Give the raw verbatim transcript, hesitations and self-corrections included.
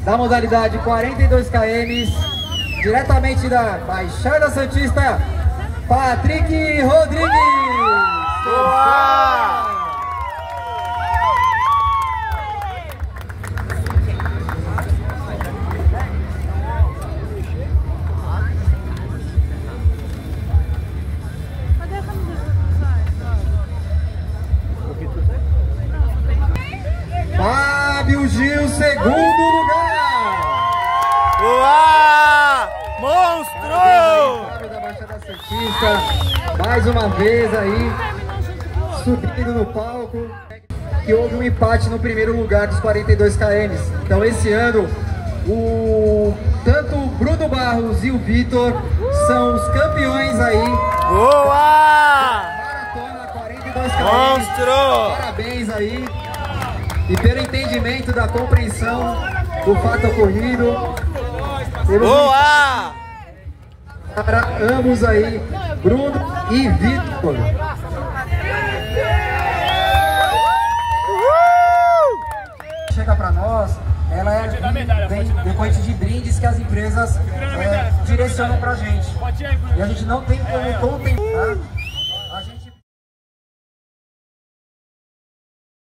da modalidade quarenta e dois quilômetros, diretamente da Baixada Santista, Patrick Rodrigues. Boa! Fábio Gil, segundo lugar. Boa! Monstro! Fábio da Baixada Santista, mais uma vez aí, subindo no palco. Que houve um empate no primeiro lugar dos quarenta e dois quilômetros. Então esse ano, o, tanto o Bruno Barros e o Vitor são os campeões aí. Boa! Maratona quarenta e dois quilômetros. Monstro! Parabéns aí. E pelo entendimento da compreensão do fato ocorrido. Boa! Para ambos aí, Bruno e Vitor. Chega para nós, ela é vem decorrente de brindes que as empresas é, direcionam para a gente. E a gente não tem como contemplar.